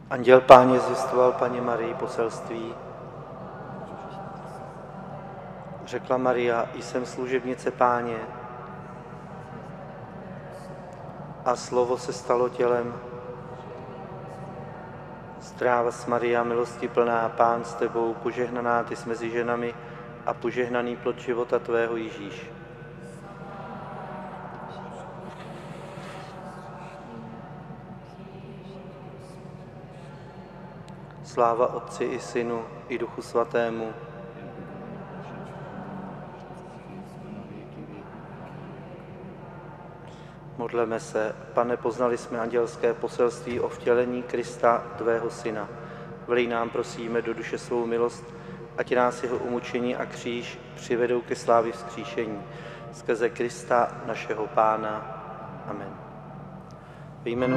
Anděl Páně zjistoval Paně Marii poselství. Řekla Maria, jsem služebnice Páně. A slovo se stalo tělem. Zdráva s Maria, milosti plná, Pán s tebou, požehnaná ty jsi mezi ženami a požehnaný plod života tvého Ježíš. Sláva Otci i Synu i Duchu Svatému. Modleme se. Pane, poznali jsme andělské poselství o vtělení Krista, tvého Syna. Vlej nám, prosíme, do duše svou milost, ať nás jeho umučení a kříž přivedou ke slávě vzkříšení. Skrze Krista, našeho Pána. Amen. V jménu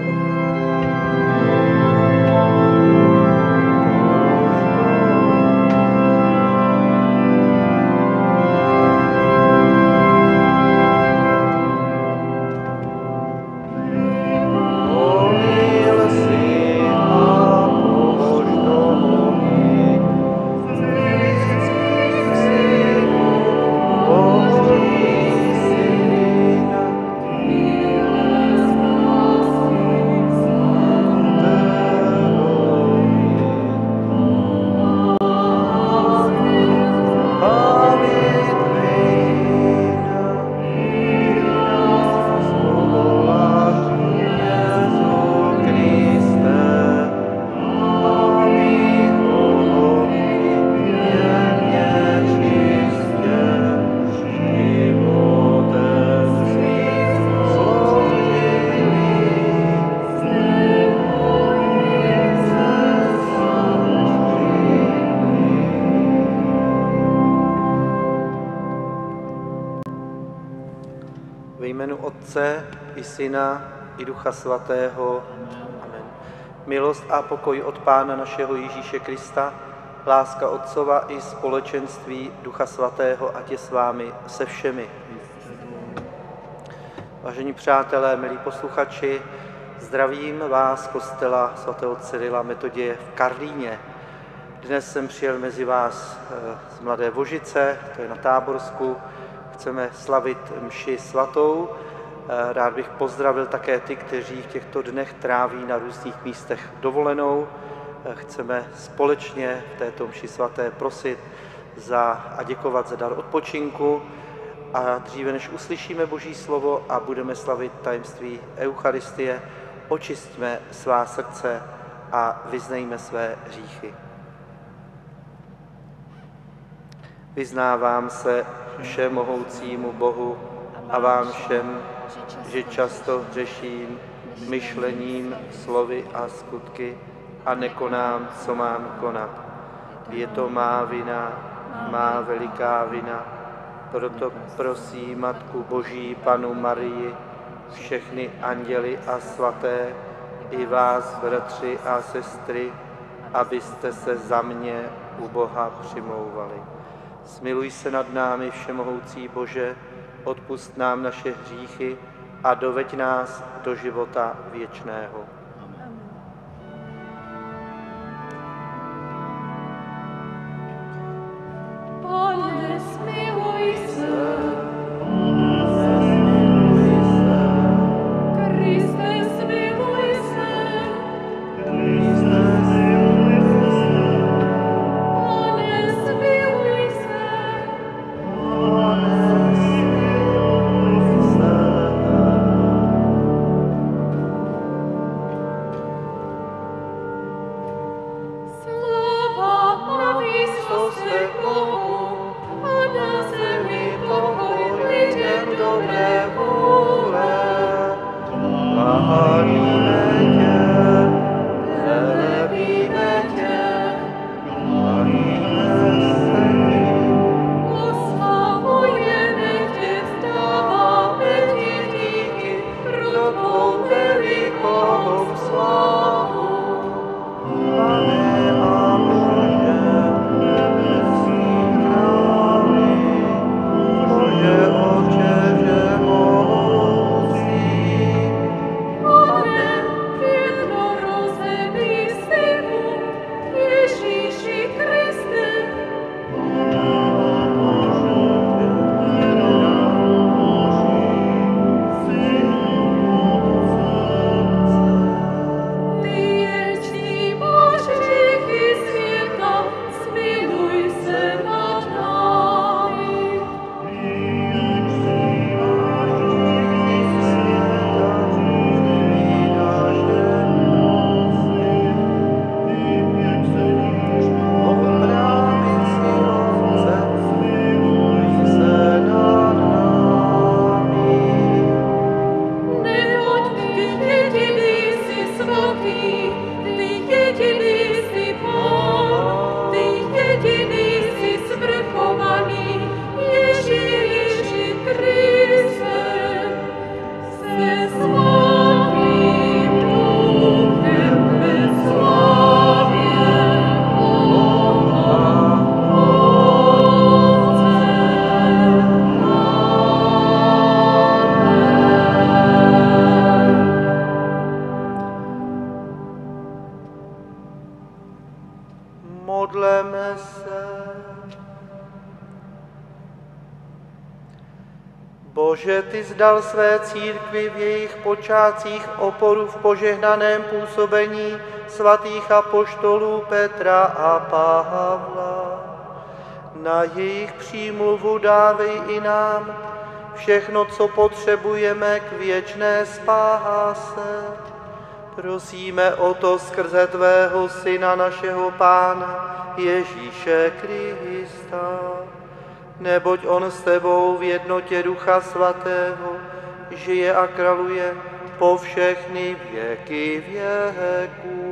Otce i Syna i Ducha Svatého. Amen. Milost a pokoj od Pána našeho Ježíše Krista, láska Otcova i společenství Ducha Svatého, ať je s vámi se všemi. Vážení přátelé, milí posluchači, zdravím vás z kostela svatého Cyrila Metoděje v Karlíně. Dnes jsem přijel mezi vás z Mladé Vožice, to je na Táborsku. Chceme slavit mši svatou. Rád bych pozdravil také ty, kteří v těchto dnech tráví na různých místech dovolenou. Chceme společně v této mši svaté prosit a děkovat za dar odpočinku. A dříve, než uslyšíme Boží slovo a budeme slavit tajemství Eucharistie, očistíme svá srdce a vyznejme své hříchy. Vyznávám se všemohoucímu Bohu a vám všem, že často hřeším myšlením, slovy a skutky a nekonám, co mám konat. Je to má vina, má veliká vina. Proto prosím Matku Boží, Panu Marii, všechny anděly a svaté, i vás, bratři a sestry, abyste se za mě u Boha přimlouvali. Smiluj se nad námi, všemohoucí Bože, odpusť nám naše hříchy a doveď nás do života věčného. Pane, smiluj se. Kriste, smiluj se. Pane, smiluj se. Modleme se. Bože, ty zdal své církvi v jejich počátcích oporu v požehnaném působení svatých apoštolů Petra a Pavla. Na jejich přímluvu dávej i nám všechno, co potřebujeme k věčné spáse. Prosíme o to skrze tvého Syna, našeho Pána Ježíše Krista. Neboť on s tebou v jednotě Ducha Svatého žije a králuje po všechny věky věků.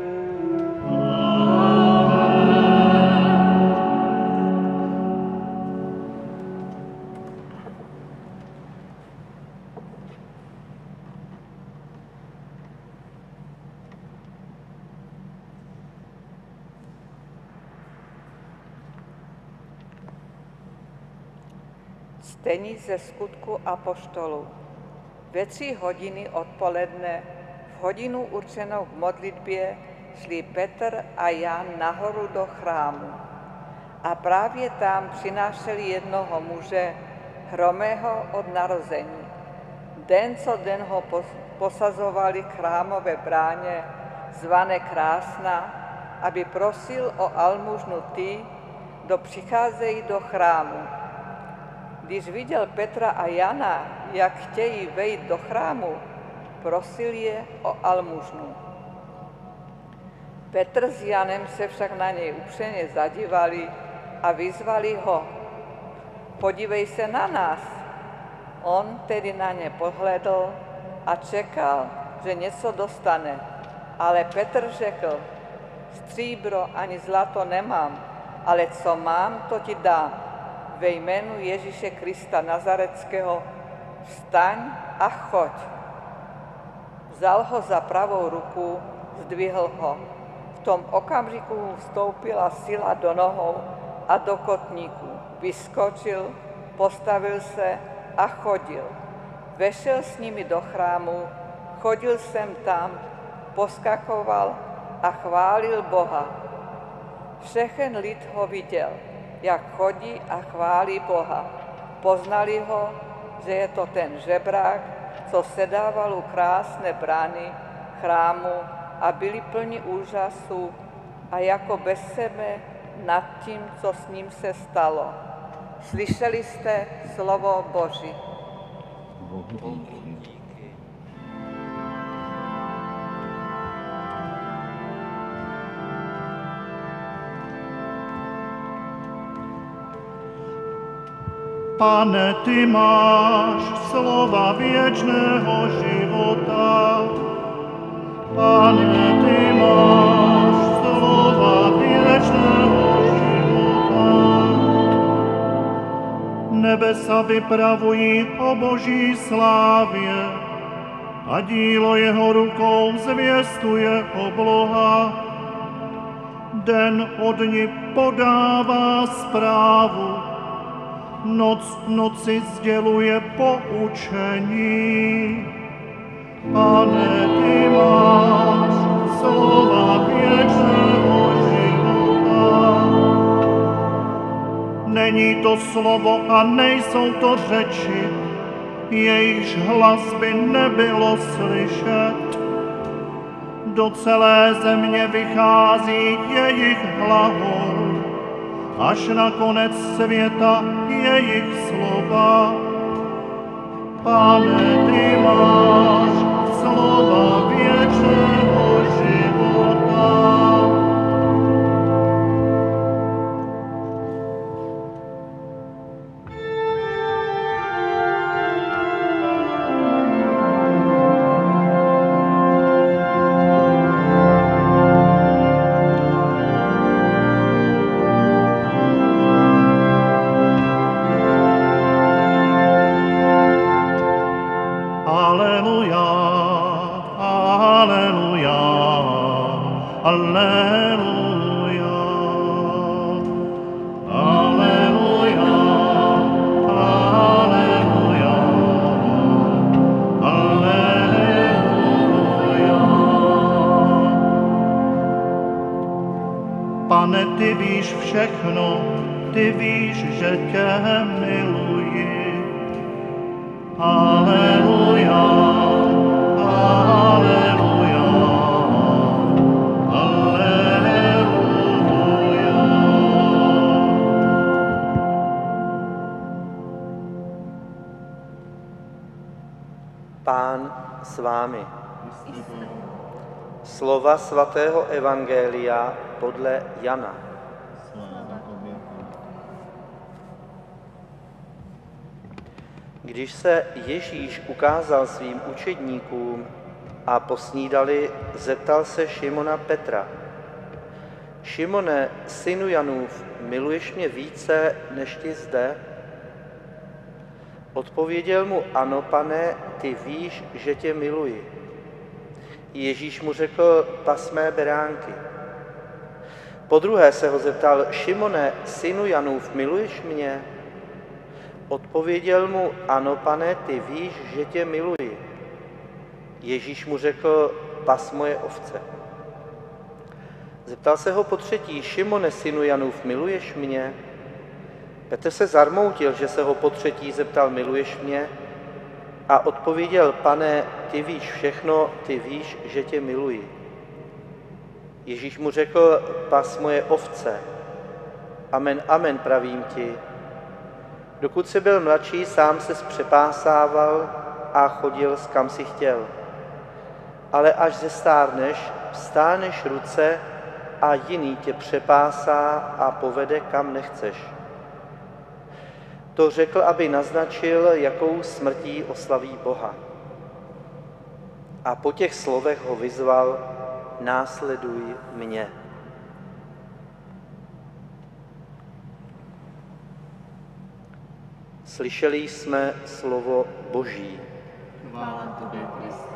Čtení ze Skutku apoštolů. Ve 3 hodiny odpoledne, v hodinu určenou k modlitbě, šli Petr a Jan nahoru do chrámu. A právě tam přinášeli jednoho muže, hromého od narození. Den co den ho posazovali k chrámové bráně, zvané Krásná, aby prosil o almužnu ty, kdo přicházejí do chrámu. Když viděl Petra a Jana, jak chtějí vejít do chrámu, prosil je o almužnu. Petr s Janem se však na něj upřeně zadívali a vyzvali ho: podívej se na nás. On tedy na ně pohledl a čekal, že něco dostane. Ale Petr řekl: stříbro ani zlato nemám, ale co mám, to ti dám. Ve jménu Ježíše Krista Nazareckého vstaň a choď. Vzal ho za pravou ruku, zdvihl ho. V tom okamžiku mu vstoupila sila do nohou a do kotníků. Vyskočil, postavil se a chodil. Vešel s nimi do chrámu, chodil sem tam, poskakoval a chválil Boha. Všechen lid ho viděl, jak chodí a chválí Boha. Poznali ho, že je to ten žebrák, co sedával u krásné brány chrámu, a byli plni úžasu a jako bez sebe nad tím, co s ním se stalo. Slyšeli jste slovo Boží. Pane, ty máš slova věčného života. Pane, ty máš slova věčného života. Nebesa vypravují o Boží slávě a dílo jeho rukou zvěstuje obloha. Den od dni podává zprávu, noc noci sděluje poučení. Pane, ty máš slova věčného života. Není to slovo a nejsou to řeči, jejichž hlas by nebylo slyšet. Do celé země vychází jejich hlahol, až na konec světa jejich slova. Pane, ty máš slova věčného života. Pane, ty víš všechno, ty víš, že tě miluji. Aleluja, aleluja, aleluja. Pán s vámi. Slova svatého evangelia podle Jana. Když se Ježíš ukázal svým učedníkům a po snídali, zeptal se Šimona Petra: Šimone, synu Janův, miluješ mě více než ti zde? Odpověděl mu: Ano, Pane, ty víš, že tě miluji. Ježíš mu řekl: pas mé beránky. Podruhé se ho zeptal: Šimone, synu Janův, miluješ mě? Odpověděl mu: Ano, Pane, ty víš, že tě miluji. Ježíš mu řekl: pas moje ovce. Zeptal se ho potřetí: Šimone, synu Janův, miluješ mě? Petr se zarmoutil, že se ho potřetí zeptal: miluješ mě? A odpověděl: Pane, ty víš všechno, ty víš, že tě miluji. Ježíš mu řekl: pas moje ovce. Amen, amen, pravím ti. Dokud jsi byl mladší, sám se přepásával a chodil, kam si chtěl. Ale až zestárneš, vstáneš ruce a jiný tě přepásá a povede, kam nechceš. To řekl, aby naznačil, jakou smrtí oslaví Boha. A po těch slovech ho vyzval: následuj mě. Slyšeli jsme slovo Boží. Chvála tobě, Kriste.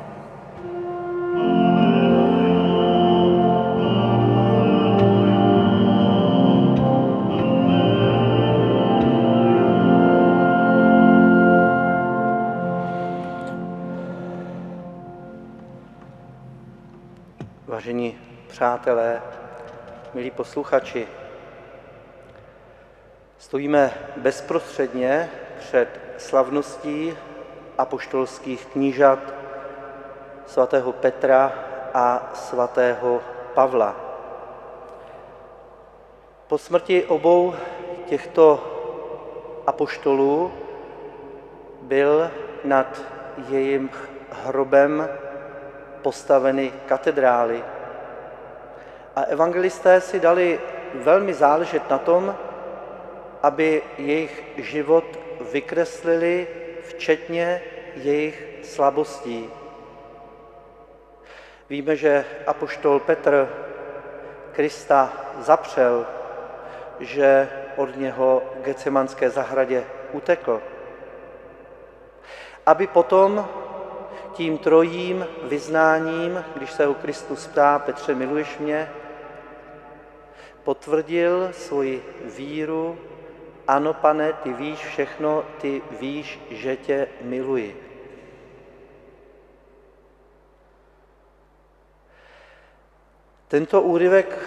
Vážení přátelé, milí posluchači, stojíme bezprostředně před slavností apoštolských knížat svatého Petra a svatého Pavla. Po smrti obou těchto apoštolů byl nad jejím hrobem postaveny katedrály. A evangelisté si dali velmi záležet na tom, aby jejich život vykreslili včetně jejich slabostí. Víme, že apoštol Petr Krista zapřel, že od něho v Getsemanské zahradě utekl, aby potom tím trojím vyznáním, když se ho Kristus ptá: Petře, miluješ mě?, potvrdil svoji víru: ano, Pane, ty víš všechno, ty víš, že tě miluji. Tento úryvek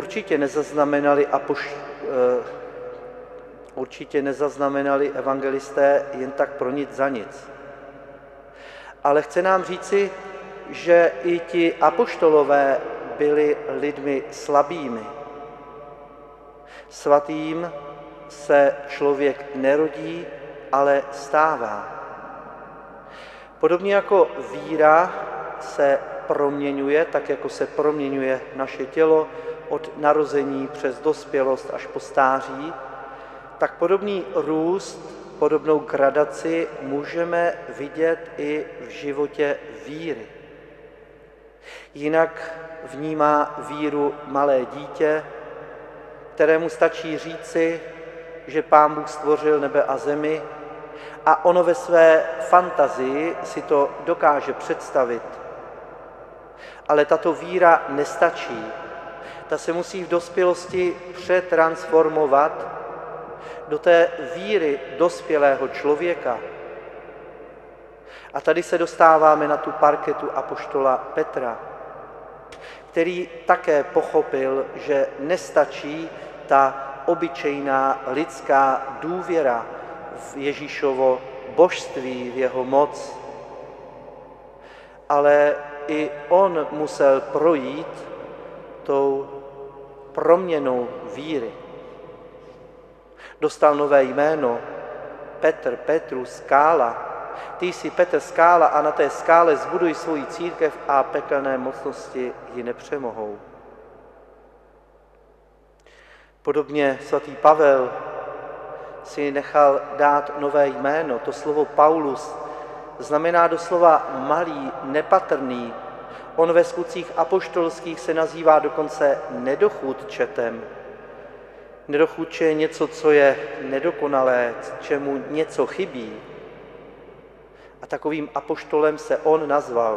určitě nezaznamenali evangelisté jen tak pro nic za nic. Ale chce nám říci, že i ti apoštolové byli lidmi slabými. Svatým se člověk nerodí, ale stává. Podobně jako víra se proměňuje, tak jako se proměňuje naše tělo od narození přes dospělost až po stáří, tak podobný růst, podobnou gradaci můžeme vidět i v životě víry. Jinak vnímá víru malé dítě, kterému stačí říci, že Pán Bůh stvořil nebe a zemi, a ono ve své fantazii si to dokáže představit. Ale tato víra nestačí. Ta se musí v dospělosti přetransformovat do té víry dospělého člověka. A tady se dostáváme na tu parketu apoštola Petra, který také pochopil, že nestačí ta obyčejná lidská důvěra v Ježíšovo božství, v jeho moc, ale i on musel projít tou proměnou víry. Dostal nové jméno Petr, Petrus, skála. Ty jsi Petr, skála, a na té skále zbuduj svoji církev a pekelné mocnosti ji nepřemohou. Podobně svatý Pavel si nechal dát nové jméno. To slovo Paulus znamená doslova malý, nepatrný. On ve skutcích apoštolských se nazývá dokonce nedochůdčetem. Nedochůdče je něco, co je nedokonalé, čemu něco chybí. A takovým apoštolem se on nazval.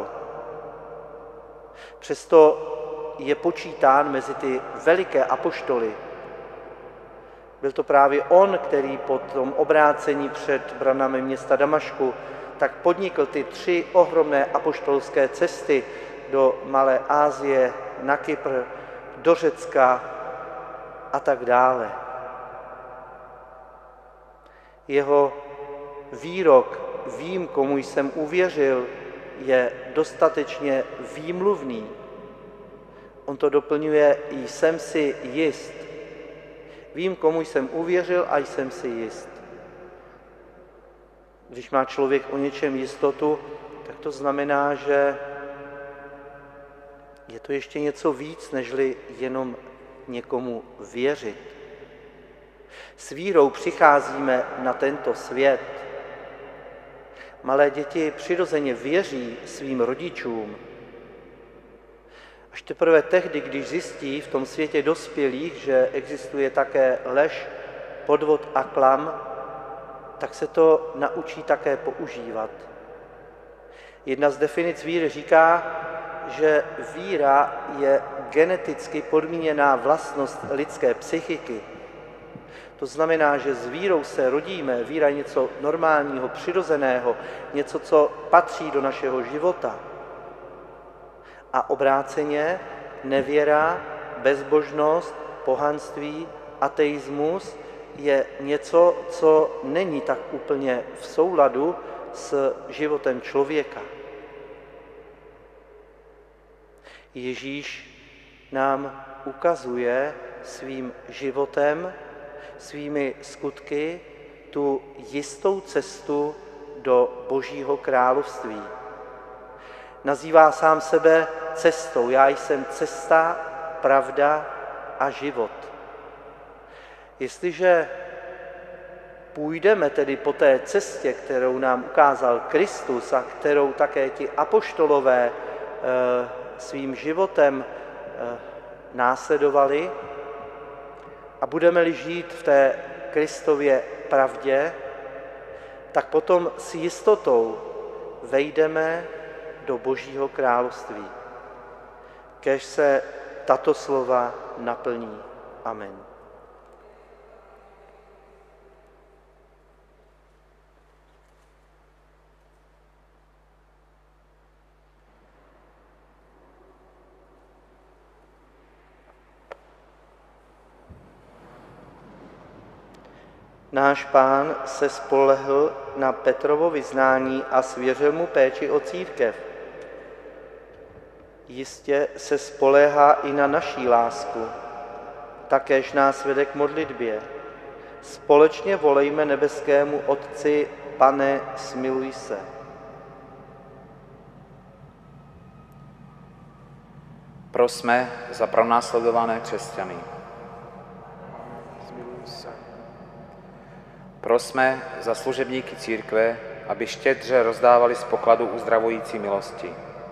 Přesto je počítán mezi ty veliké apoštoly. Byl to právě on, který po tom obrácení před branami města Damašku tak podnikl ty 3 ohromné apoštolské cesty do Malé Asie, na Kypr, do Řecka a tak dále. Jeho výrok "Vím, komu jsem uvěřil" je dostatečně výmluvný. On to doplňuje "Jsem si jist". Vím, komu jsem uvěřil a jsem si jist. Když má člověk o něčem jistotu, tak to znamená, že je to ještě něco víc, nežli jenom někomu věřit. S vírou přicházíme na tento svět. Malé děti přirozeně věří svým rodičům. Až teprve tehdy, když zjistí v tom světě dospělých, že existuje také lež, podvod a klam, tak se to naučí také používat. Jedna z definic víry říká, že víra je geneticky podmíněná vlastnost lidské psychiky. To znamená, že s vírou se rodíme, víra je něco normálního, přirozeného, něco, co patří do našeho života. A obráceně nevěra, bezbožnost, pohanství, ateismus je něco, co není tak úplně v souladu s životem člověka. Ježíš nám ukazuje svým životem, svými skutky tu jistou cestu do Božího království. Nazývá sám sebe cestou. Já jsem cesta, pravda a život. Jestliže půjdeme tedy po té cestě, kterou nám ukázal Kristus a kterou také ti apoštolové svým životem následovali, a budeme-li žít v té Kristově pravdě, tak potom s jistotou vejdeme do Božího království. Kéž se tato slova naplní. Amen. Náš Pán se spolehl na Petrovo vyznání a svěřil mu péči o církev. Jistě se spoléhá i na naší lásku, takéž nás vede k modlitbě. Společně volejme nebeskému Otci: Pane, smiluj se. Prosme za pronásledované křesťany. Prosme za služebníky církve, aby štědře rozdávali z pokladu uzdravující milosti.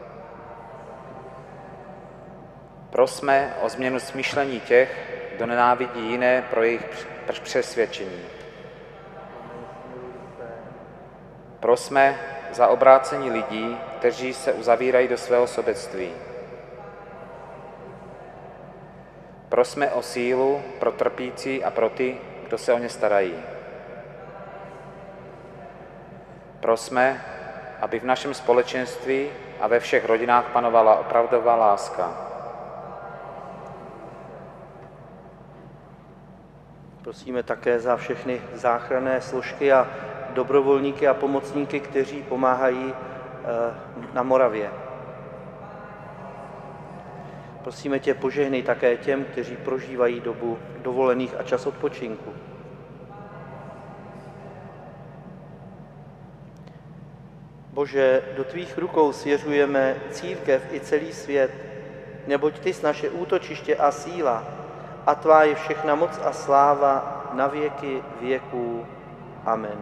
Prosme o změnu smýšlení těch, kdo nenávidí jiné pro jejich přesvědčení. Prosme za obrácení lidí, kteří se uzavírají do svého sobectví. Prosme o sílu pro trpící a pro ty, kdo se o ně starají. Prosme, aby v našem společenství a ve všech rodinách panovala opravdová láska. Prosíme také za všechny záchranné složky a dobrovolníky a pomocníky, kteří pomáhají na Moravě. Prosíme tě, požehnej také těm, kteří prožívají dobu dovolených a čas odpočinku. Bože, do tvých rukou svěřujeme církev i celý svět, neboť ty jsi naše útočiště a síla a tvá je všechna moc a sláva na věky věků. Amen.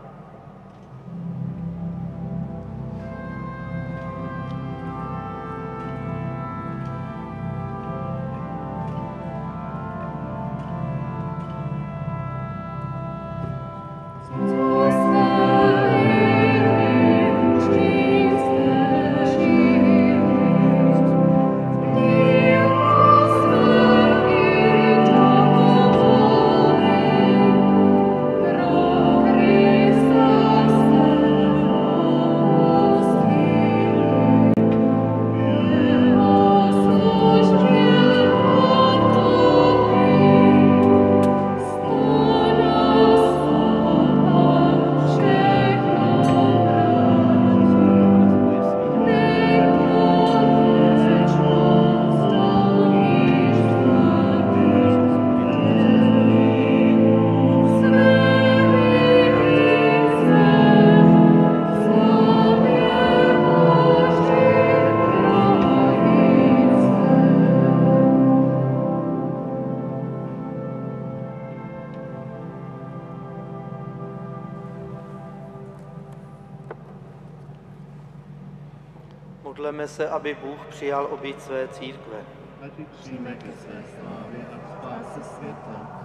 Modleme se, aby Bůh přijal oběť své církve. Ať ji přijme ke své slávě a k spáse světa.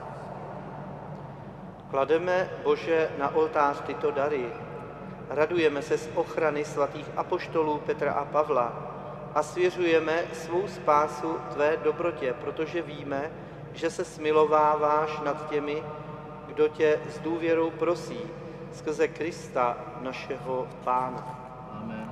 Klademe, Bože, na oltář tyto dary. Radujeme se z ochrany svatých apoštolů Petra a Pavla a svěřujeme svou spásu tvé dobrotě, protože víme, že se smilováváš nad těmi, kdo tě s důvěrou prosí, skrze Krista, našeho Pána. Amen.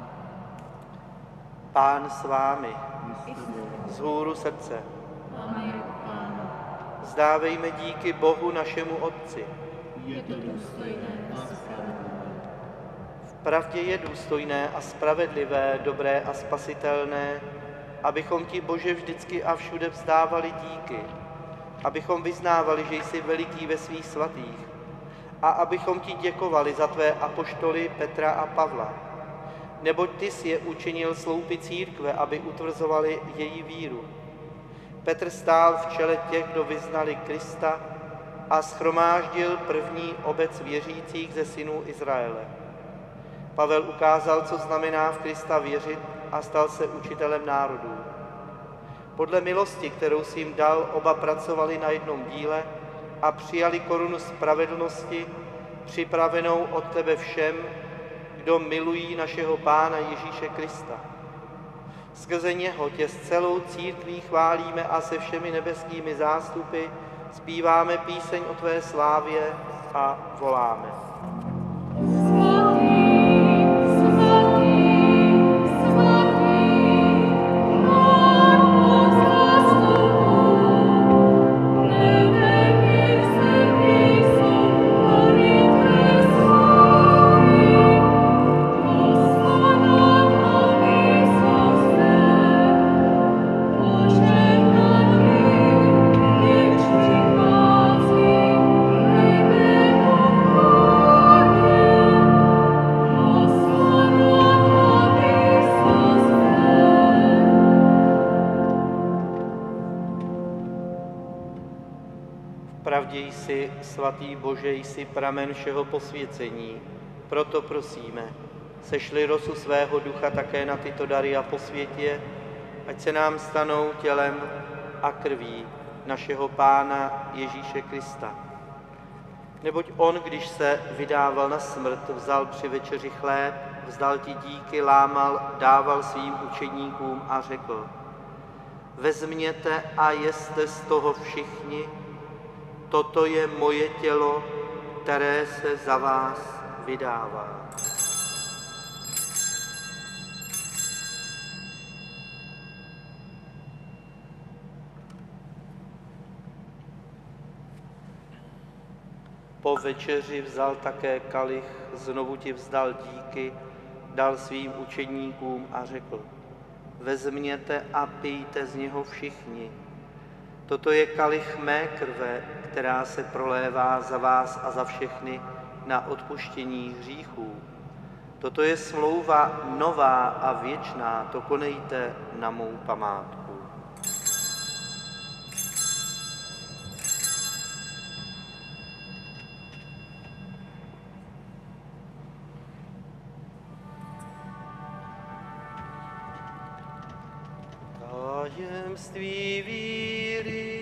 Pán s vámi, I s tebou. vzhůru srdce. Amen. Pána. Vzdávejme díky Bohu našemu Otci. Je to důstojné a spravedlivé. Vpravdě je důstojné a spravedlivé, dobré a spasitelné, abychom ti, Bože, vždycky a všude vzdávali díky, abychom vyznávali, že jsi veliký ve svých svatých a abychom ti děkovali za tvé apoštoly Petra a Pavla, neboť ty jsi je učinil sloupy církve, aby utvrzovali její víru. Petr stál v čele těch, kdo vyznali Krista a shromáždil první obec věřících ze synů Izraele. Pavel ukázal, co znamená v Krista věřit a stal se učitelem národů. Podle milosti, kterou jsi jim dal, oba pracovali na jednom díle a přijali korunu spravedlnosti, připravenou od tebe všem, kdo milují našeho Pána Ježíše Krista. Skrze něho tě s celou církví chválíme a se všemi nebeskými zástupy zpíváme píseň o tvé slávě a voláme. Vpravdě jsi, svatý Bože, jsi pramen všeho posvěcení. Proto prosíme, sešli rosu svého ducha také na tyto dary a posvětě, ať se nám stanou tělem a krví našeho Pána Ježíše Krista. Neboť on, když se vydával na smrt, vzal při večeři chléb, vzdal ti díky, lámal, dával svým učedníkům a řekl: Vezměte a jeste z toho všichni, toto je moje tělo, které se za vás vydává. Po večeři vzal také kalich, znovu ti vzdal díky, dal svým učedníkům a řekl: vezměte a pijte z něho všichni. Toto je kalich mé krve, která se prolévá za vás a za všechny na odpuštění hříchů. Toto je smlouva nová a věčná, to konejte na mou památku. Tajemství víry.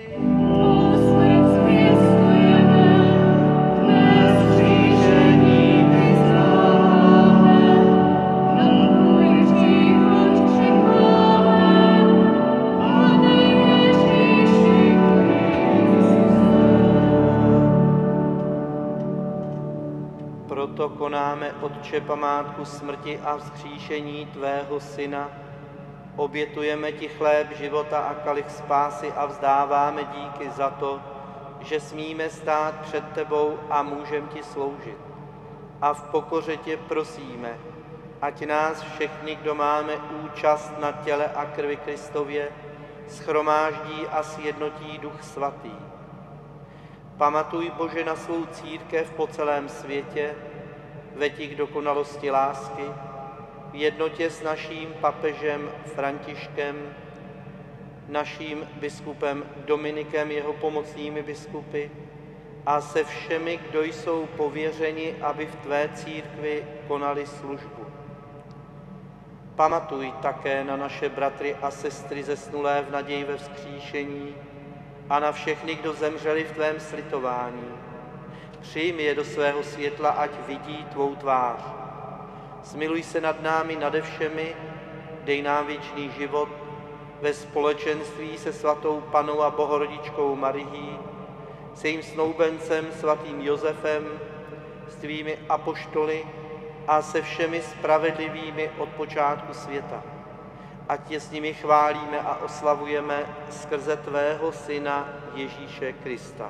Proto konáme, Otče, památku smrti a vzkříšení tvého Syna, obětujeme ti chléb života a kalich spásy a vzdáváme díky za to, že smíme stát před tebou a můžeme ti sloužit. A v pokoře tě prosíme, ať nás všechny, kdo máme účast na těle a krvi Kristově, shromáždí a sjednotí Duch Svatý. Pamatuj, Bože, na svou církev po celém světě, veď ji k dokonalosti lásky, v jednotě s naším papežem Františkem, naším biskupem Dominikem, jeho pomocnými biskupy a se všemi, kdo jsou pověřeni, aby v tvé církvi konali službu. Pamatuj také na naše bratry a sestry zesnulé v naději ve vzkříšení a na všechny, kdo zemřeli v tvém slitování. Přijmi je do svého světla, ať vidí tvou tvář. Smiluj se nad námi, nade všemi, dej nám věčný život ve společenství se svatou Pannou a Bohorodičkou Marií, s jejím snoubencem svatým Josefem, s tvými apoštoly a se všemi spravedlivými od počátku světa. Ať tě s nimi chválíme a oslavujeme skrze tvého Syna Ježíše Krista.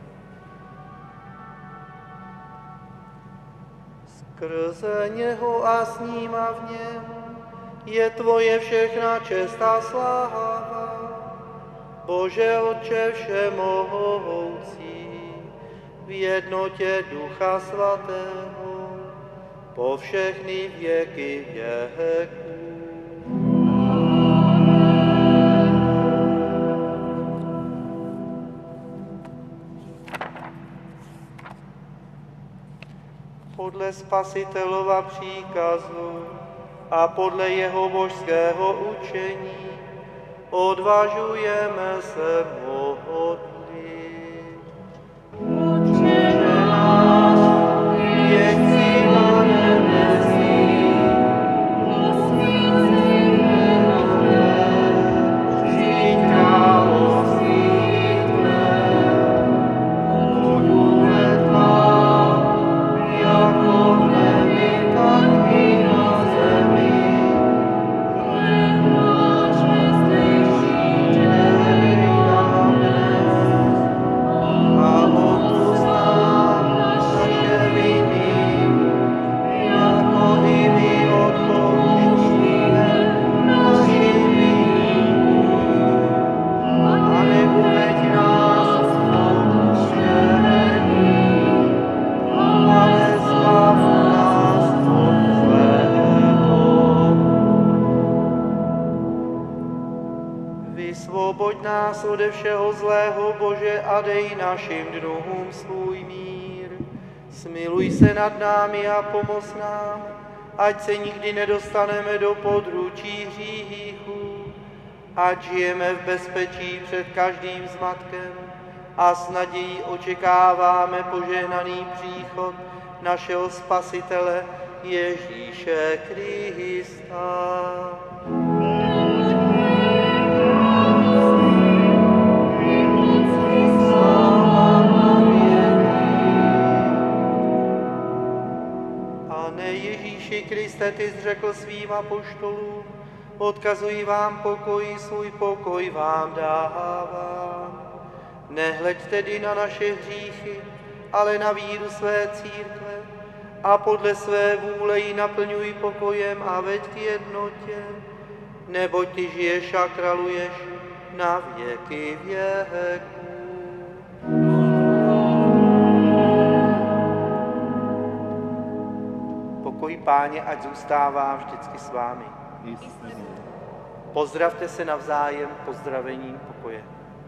Skrze něho a s ním a v něm je tvoje všechna čest a sláva. Bože Otče všemohoucí, v jednotě Ducha Svatého, po všechny věky věků. Podle Spasitelova příkazu a podle jeho božského učení odvažujeme se modlit. Otče náš, jež jsi na nebesích, posvěť se jméno tvé, přijď království tvé, buď vůle tvá, jako v nebi, tak i na zemi. Vysvoboď nás ode všeho zlého, Bože, a dej našim dnům svůj mír. Smiluj se nad námi a pomoz nám, ať se nikdy nedostaneme do područí hříchů, ať žijeme v bezpečí před každým zmatkem a s nadějí očekáváme požehnaný příchod našeho Spasitele Ježíše Krista. Kriste, ty jsi řekl svým apoštolům, odkazuji vám pokoj, svůj pokoj vám dávám. Nehleď tedy na naše hříchy, ale na víru své církve a podle své vůle ji naplňuj pokojem a veď k jednotě, neboť ty žiješ a kraluješ na věky věků. Pokoj Páně, ať zůstává vždycky s vámi. Pozdravte se navzájem pozdravením pokoje.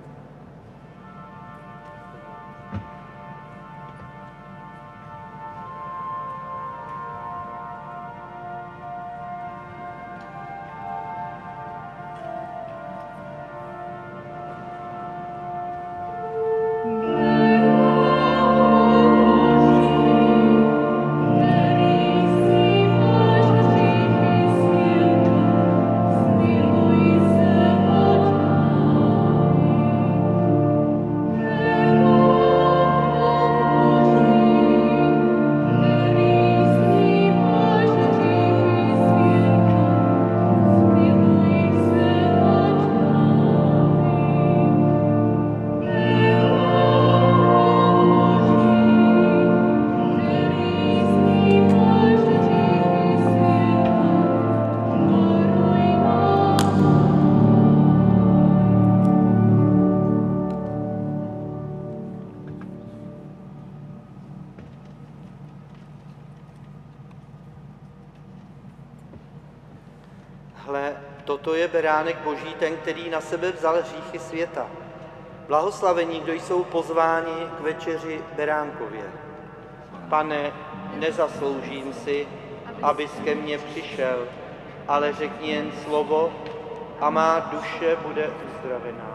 Hle, toto je beránek Boží, ten, který na sebe vzal hříchy světa. Blahoslavení, kdo jsou pozváni k večeři beránkově. Pane, nezasloužím si, abys ke mně přišel, ale řekni jen slovo a má duše bude uzdravená.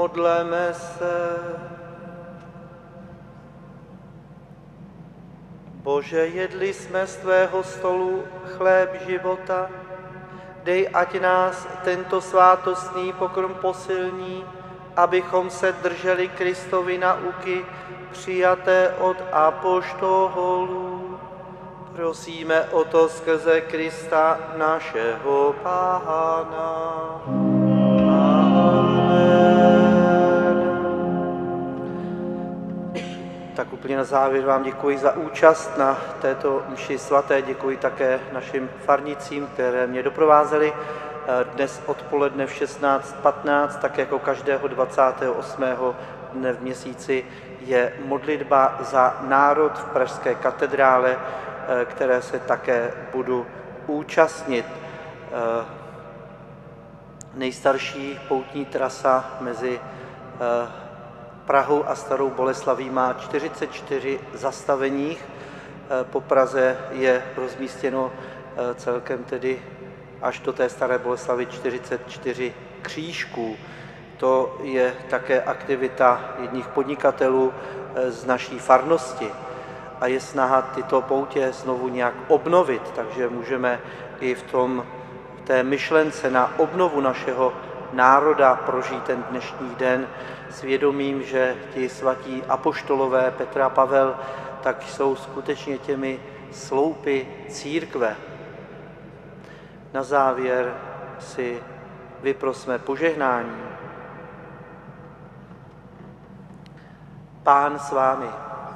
Modleme se. Bože, jedli jsme z tvého stolu chléb života, dej, ať nás tento svátostný pokrm posilní, abychom se drželi Kristovy nauky, přijaté od apoštolů. Prosíme o to skrze Krista našeho Pána. Tak úplně na závěr vám děkuji za účast na této mši svaté. Děkuji také našim farnicím, které mě doprovázely dnes odpoledne v 16:15, tak jako každého 28. dne v měsíci je modlitba za národ v Pražské katedrále, které se také budu účastnit. Nejstarší poutní trasa mezi Prahou a Starou Boleslaví má 44 zastaveních. Po Praze je rozmístěno celkem tedy až do té Staré Boleslavy 44 křížků. To je také aktivita jedních podnikatelů z naší farnosti a je snaha tyto poutě znovu nějak obnovit, takže můžeme i v té myšlence na obnovu našeho národa prožít ten dnešní den s vědomím, že ti svatí apoštolové Petr a Pavel tak jsou skutečně těmi sloupy církve. Na závěr si vyprosme požehnání. Pán s vámi.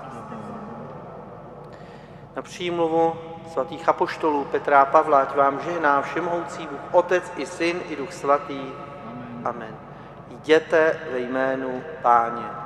Na přímluvu svatých apoštolů Petra a Pavla, ať vám žehná všemohoucí Bůh, Otec i Syn i Duch Svatý. Amen. Jděte ve jménu Páně.